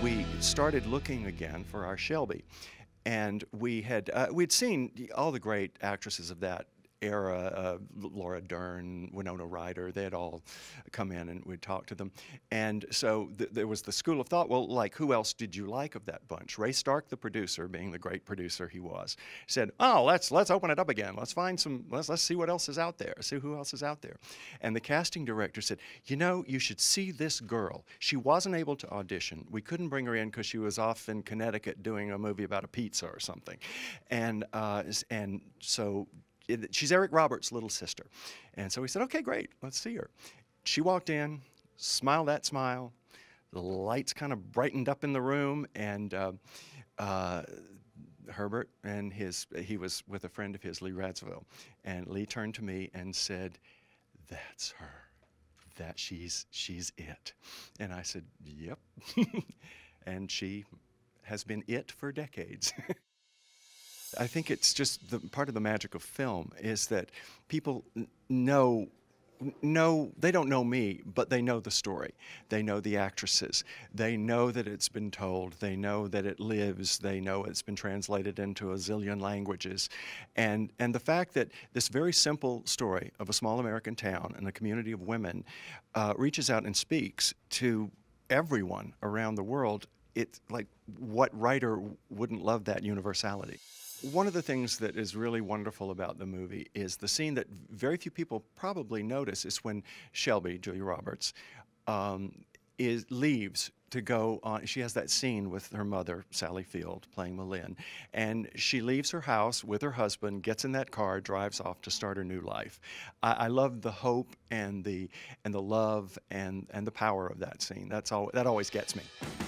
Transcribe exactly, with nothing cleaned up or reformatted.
we started looking again for our Shelby. And we had uh, we'd seen all the great actresses of that era, uh, Laura Dern, Winona Ryder. They had all come in, and we'd talk to them. And so th there was the school of thought. Well, like, who else did you like of that bunch? Ray Stark, the producer, being the great producer he was, said, "Oh, let's let's open it up again. Let's find some. Let's let's see what else is out there. See who else is out there." And the casting director said, "You know, you should see this girl. She wasn't able to audition. We couldn't bring her in because she was off in Connecticut doing a movie about a pizza or something, and uh, and so." It, she's Eric Roberts' little sister." And so we said, "Okay, great, let's see her." She walked in, smiled that smile, the lights kind of brightened up in the room, and uh, uh, Herbert and his, he was with a friend of his, Lee Radziwill, and Lee turned to me and said, "That's her, that she's, she's it." And I said, "Yep." And she has been it for decades. I think it's just the part of the magic of film is that people know, know, they don't know me, but they know the story. They know the actresses. They know that it's been told. They know that it lives. They know it's been translated into a zillion languages. And, and the fact that this very simple story of a small American town and a community of women uh, reaches out and speaks to everyone around the world, it's like, what writer wouldn't love that universality? One of the things that is really wonderful about the movie is the scene that very few people probably notice is when Shelby, Julia Roberts, um, is, leaves to go on. She has that scene with her mother, Sally Field, playing Malin, and she leaves her house with her husband, gets in that car, drives off to start her new life. I, I love the hope and the, and the love and, and the power of that scene. That's all, that always gets me.